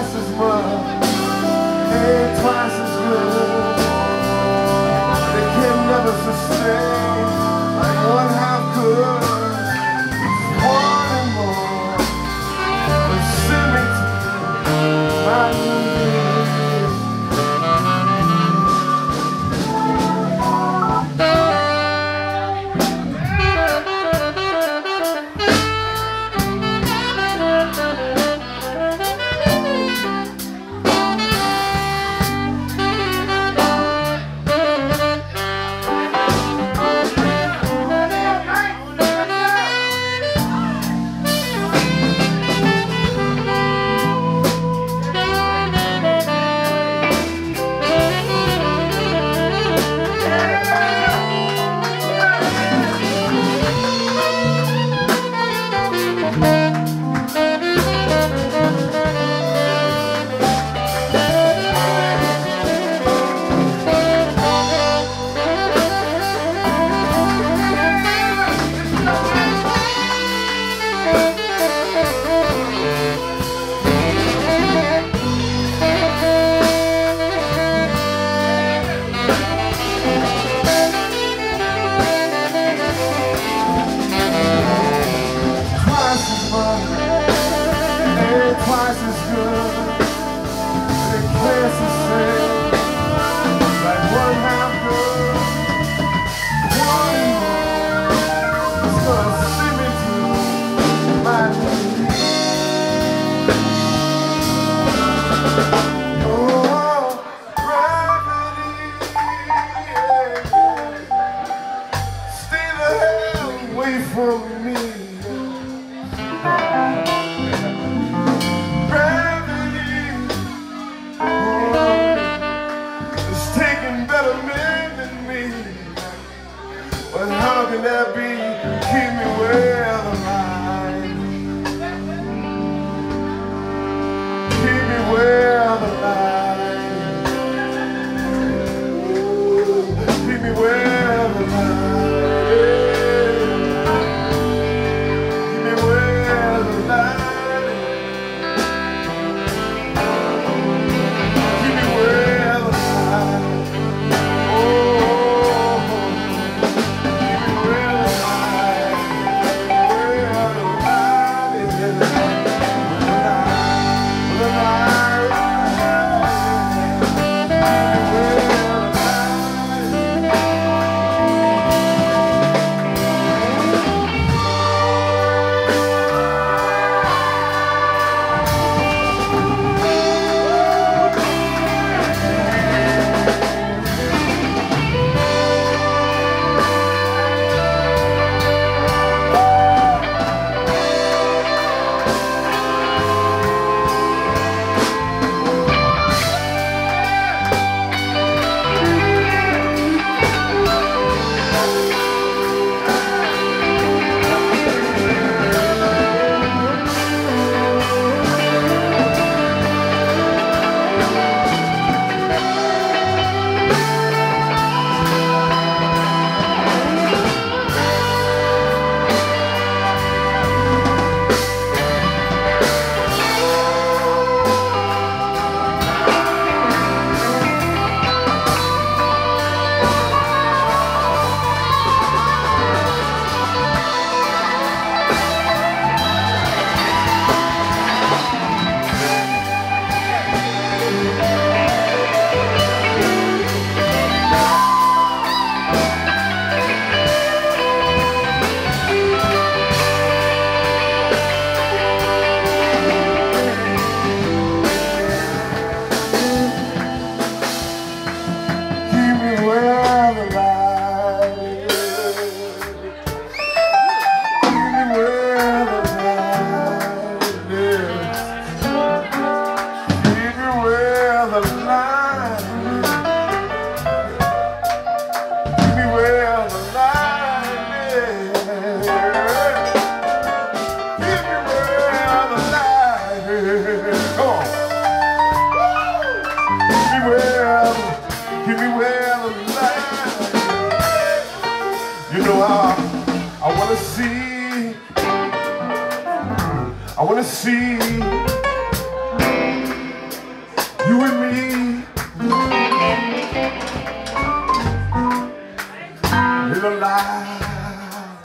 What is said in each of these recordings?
twice as much, ain't twice as good. They can never sustain like one half could. One and more, but send me to my knees. Twice as good, it can't sustain like one half good. One more is gonna see me to my knees. Oh, gravity, stay the hell away from me. But how can that be? Keep me where the light. Keep me where the light. Keep me where the light. Keep me where the light. Keep me where the light. I wanna see You and me in a lie,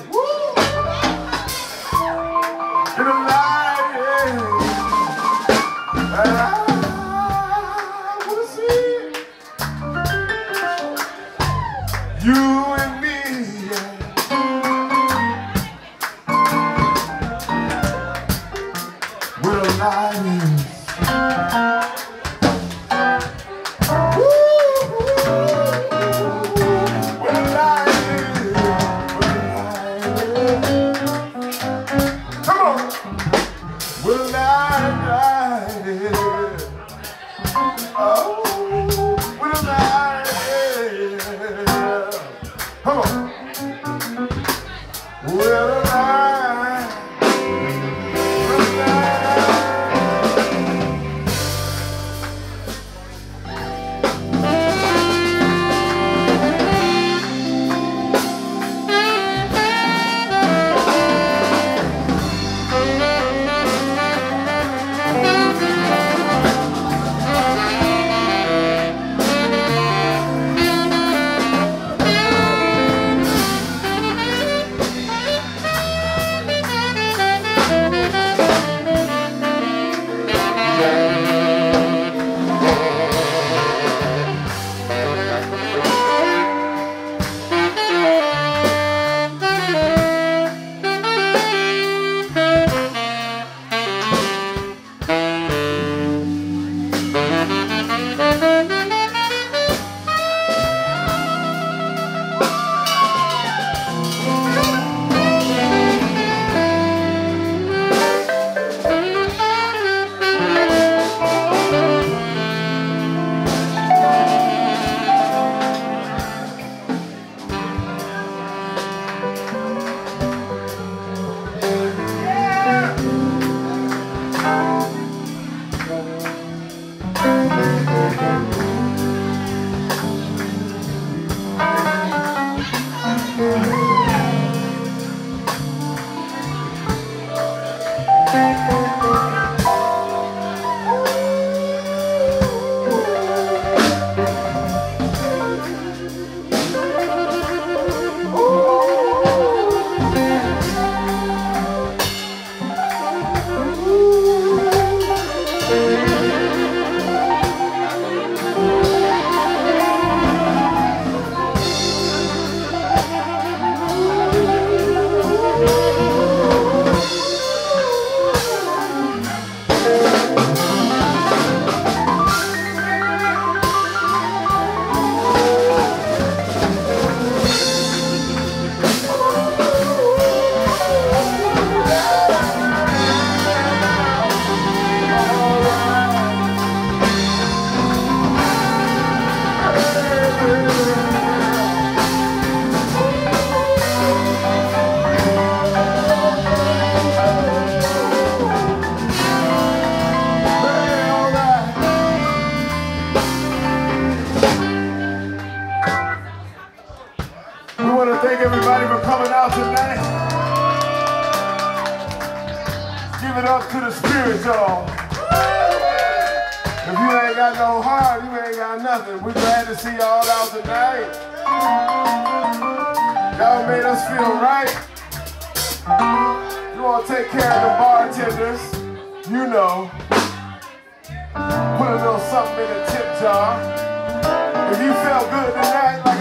in a lie, yeah. And I wanna see you and me, yeah. With a lie. Thank everybody for coming out tonight. Give it up to the spirit, y'all. If you ain't got no heart, you ain't got nothing. We're glad to see y'all out tonight. Y'all made us feel right. You want to take care of the bartenders, you know. Put a little something in the tip jar. If you felt good tonight,